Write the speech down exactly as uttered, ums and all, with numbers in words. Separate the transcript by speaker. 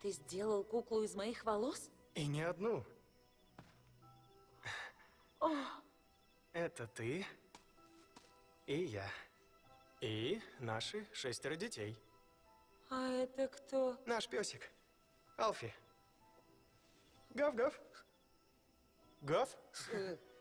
Speaker 1: Ты сделал куклу из моих волос?
Speaker 2: И не одну.
Speaker 1: О!
Speaker 2: Это ты и я. И наши шестеро детей.
Speaker 1: А это кто?
Speaker 2: Наш песик. Алфи. Гав-гав. Гав.